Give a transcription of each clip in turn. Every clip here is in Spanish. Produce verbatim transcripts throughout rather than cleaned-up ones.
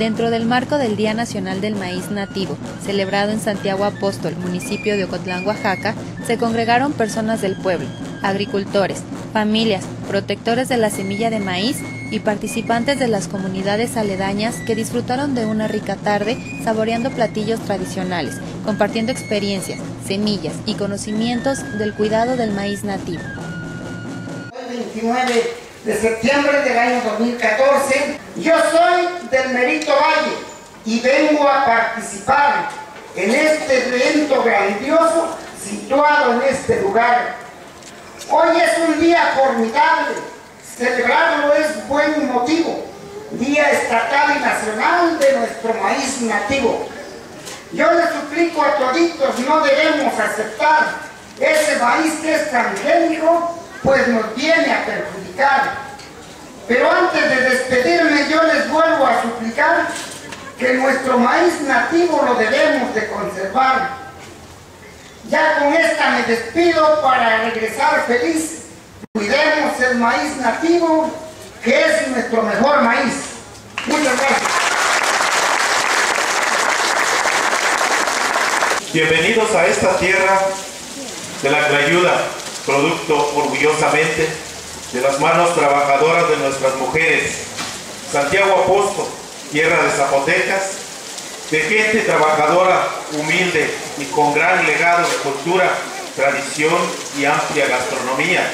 dentro del marco del Día Nacional del Maíz Nativo, celebrado en Santiago Apóstol, municipio de Ocotlán, Oaxaca, se congregaron personas del pueblo, agricultores, familias, protectores de la semilla de maíz y participantes de las comunidades aledañas que disfrutaron de una rica tarde saboreando platillos tradicionales, compartiendo experiencias, semillas y conocimientos del cuidado del maíz nativo. Hoy veintinueve de septiembre del año dos mil catorce, yo soy del Merito Valle y vengo a participar en este evento grandioso situado en este lugar. Hoy es un día formidable, celebrarlo es buen motivo, Día Estatal y Nacional de nuestro maíz nativo. Yo les suplico a toditos, no debemos aceptar ese maíz que es transgénico, pues nos viene a perjudicar. Pero antes de despedirme, yo les vuelvo a suplicar que nuestro maíz nativo lo debemos de conservar. Ya con esta me despido para regresar feliz. Cuidemos el maíz nativo, que es nuestro mejor maíz. Muchas gracias. Bienvenidos a esta tierra de la Clayuda, producto orgullosamente de las manos trabajadoras de nuestras mujeres. Santiago Apóstol, tierra de zapotecas, de gente trabajadora, humilde y con gran legado de cultura, tradición y amplia gastronomía.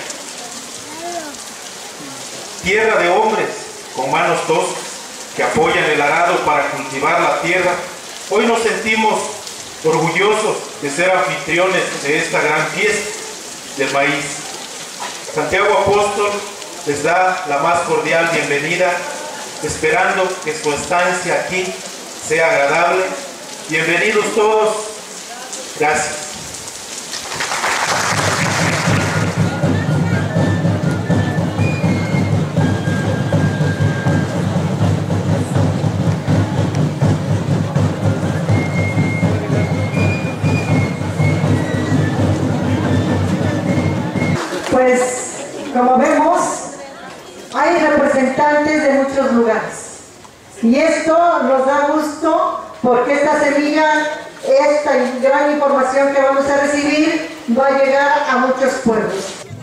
Tierra de hombres con manos toscas que apoyan el arado para cultivar la tierra. Hoy nos sentimos orgullosos de ser anfitriones de esta gran fiesta del maíz. Santiago Apóstol les da la más cordial bienvenida, esperando que su estancia aquí sea agradable. Bienvenidos todos. Gracias. Pues, como vemos, hay representantes de muchos lugares. Y esto nos da gusto porque esta semilla, esta gran información que vamos a recibir, va a llegar a muchos pueblos.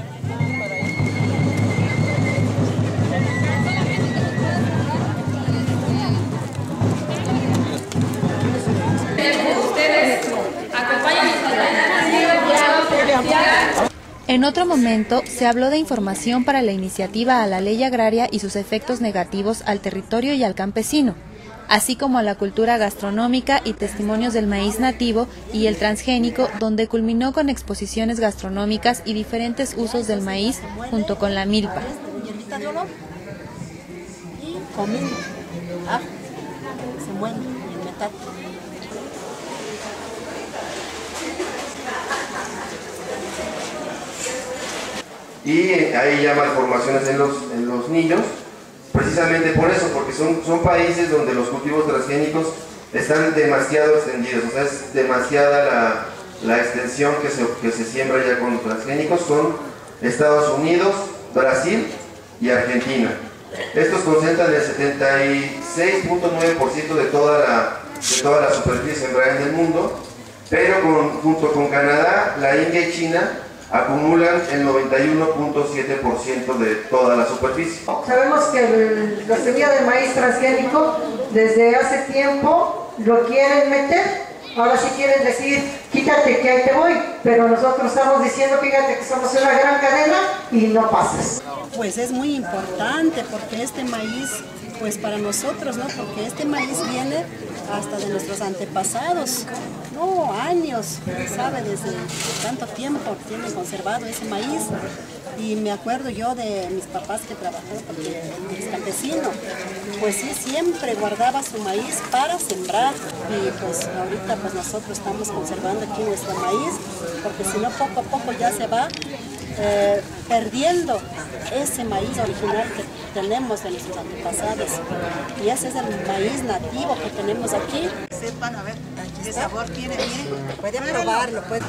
En otro momento, se habló de información para la iniciativa a la ley agraria y sus efectos negativos al territorio y al campesino, así como a la cultura gastronómica y testimonios del maíz nativo y el transgénico, donde culminó con exposiciones gastronómicas y diferentes usos del maíz junto con la milpa. Y hay ya malformaciones en los, en los niños, precisamente por eso, porque son, son países donde los cultivos transgénicos están demasiado extendidos, o sea, es demasiada la, la extensión que se, que se siembra ya con transgénicos. Son Estados Unidos, Brasil y Argentina. Estos concentran el setenta y seis punto nueve por ciento de toda la, de toda la superficie sembrada en el mundo, pero con, junto con Canadá, la India y China acumulan el noventa y uno punto siete por ciento de toda la superficie. Sabemos que el, la semilla de maíz transgénico desde hace tiempo lo quieren meter. Ahora sí quieren decir, quítate que ahí te voy, pero nosotros estamos diciendo, fíjate que somos una gran cadena y no pasas. Pues es muy importante porque este maíz, pues para nosotros, ¿no? Porque este maíz viene hasta de nuestros antepasados, no, años, sabe, desde tanto tiempo tienen conservado ese maíz. Y me acuerdo yo de mis papás que trabajaban, porque es campesino, pues sí, siempre guardaba su maíz para sembrar. Y pues ahorita pues nosotros estamos conservando aquí nuestro maíz, porque si no poco a poco ya se va eh, perdiendo ese maíz original que tenemos de nuestros antepasados. Y ese es el maíz nativo que tenemos aquí. Sepan, a ver, qué sabor tiene, miren, pueden probarlo, pueden.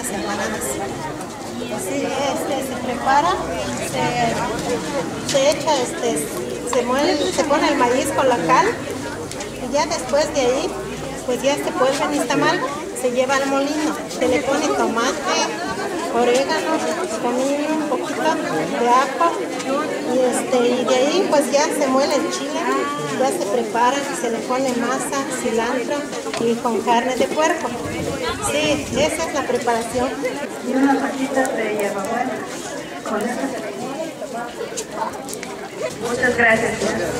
las empanadas. Sí, este, se prepara, se, se echa, este, se muele, se pone el maíz con la cal y ya después de ahí, pues ya se vuelve en nixtamal, se lleva al molino, se le pone tomate, orégano, comino, un poquito de ajo y, este, y de ahí pues ya se muele el chile, ya se prepara, se le pone masa, cilantro y con carne de puerco. Sí, esa es la preparación. Y unas hojitas de hierbabuena. Con eso. Muchas gracias.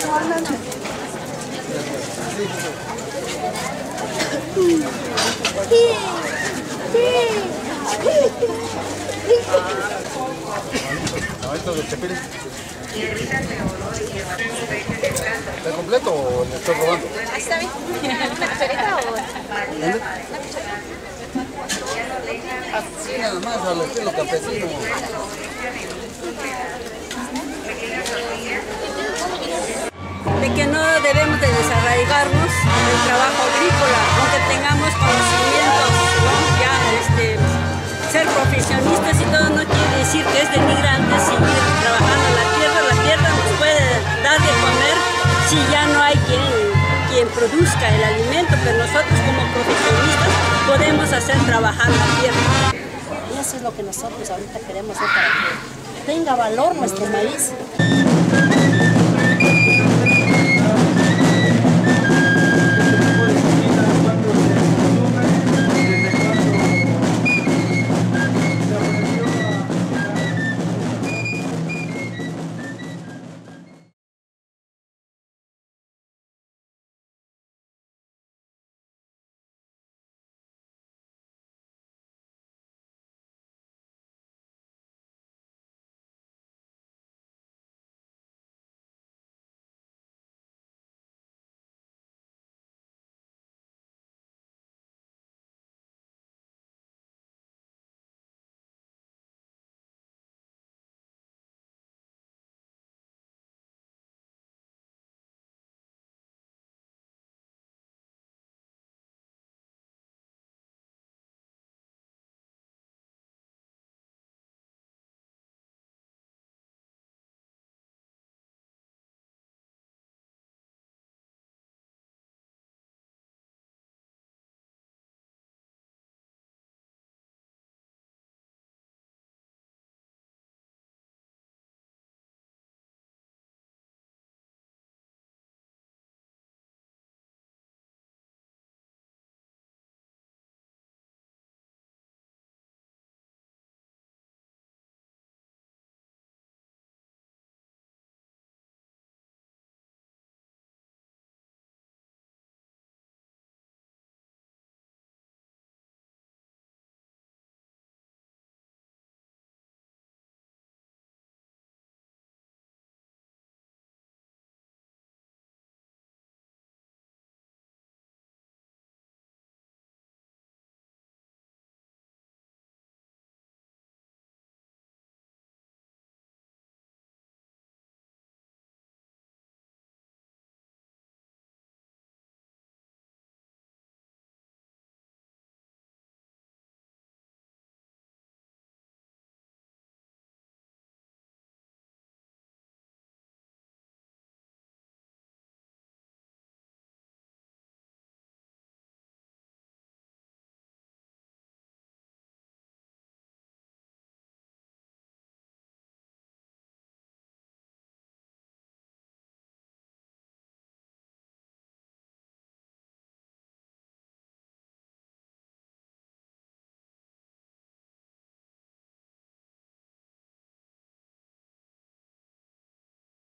¿Está completo o le estoy robando? ¿Está bien? ¿Una cucharita o...? ¿Dónde? Así nada más, al estilo campesino. De que no debemos de desarraigarnos del trabajo agrícola, aunque tengamos conocimientos, ¿no? Ya este, ser profesionistas y todo no quiere decir que es denigrante seguir trabajando la tierra. La tierra nos puede dar de comer si ya no hay quien, quien produzca el alimento, pero nosotros como profesionistas podemos hacer trabajar la tierra. Y eso es lo que nosotros ahorita queremos hacer para que tenga valor nuestro maíz.